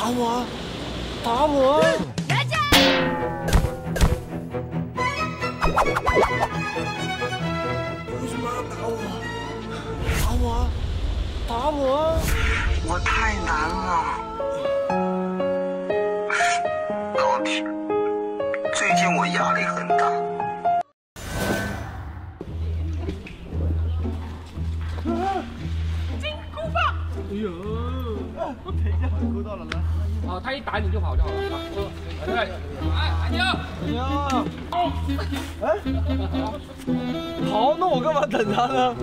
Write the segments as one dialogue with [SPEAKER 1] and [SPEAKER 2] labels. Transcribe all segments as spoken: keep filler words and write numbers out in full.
[SPEAKER 1] 打我！打我！为什么要打我？打我！打我！
[SPEAKER 2] 我太难了，老铁，最近我压力很大。
[SPEAKER 3] 金箍棒！哎呦，我等一下，勾到了，来。好，他一打你就跑就好了。对，哎，安静，安静。哦，哎，
[SPEAKER 1] 好，那我干嘛等他呢？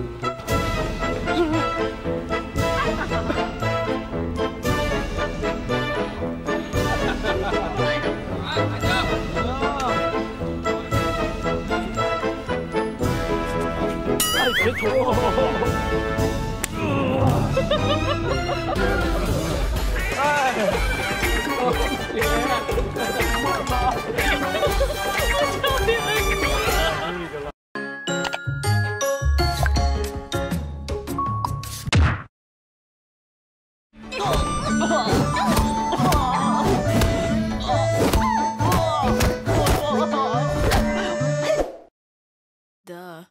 [SPEAKER 1] 哎，别拖！哎，我姐，我操！我叫你们哥！
[SPEAKER 4] 的。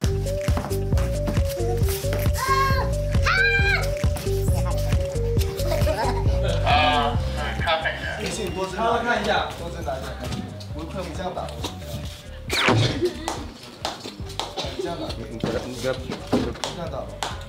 [SPEAKER 2] 啊，咖啡。
[SPEAKER 5] 微信多增拿，看一下，多增拿一下。我快，你这样打，你这样打，你给他，你给他，这样打吧。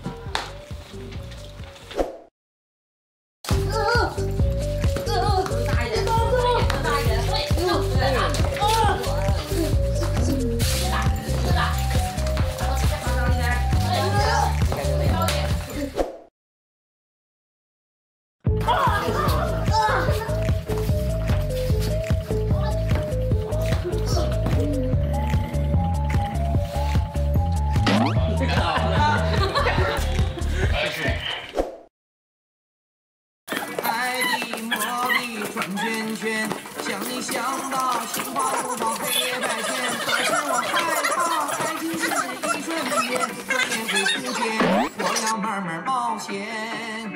[SPEAKER 6] 想你想到心花怒放黑夜白天，可是我害怕爱情是一瞬间，转眼会不见，我要慢慢冒险。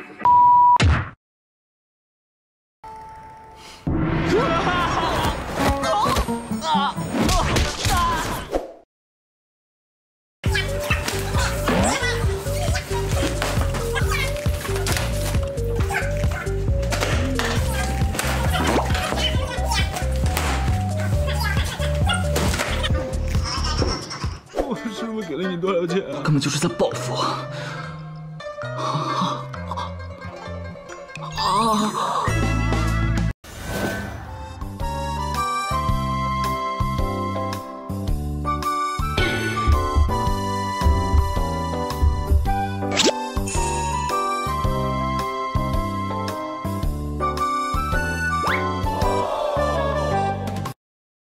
[SPEAKER 1] 师傅给了你多少钱啊？
[SPEAKER 7] 根本就是在报复我！啊啊！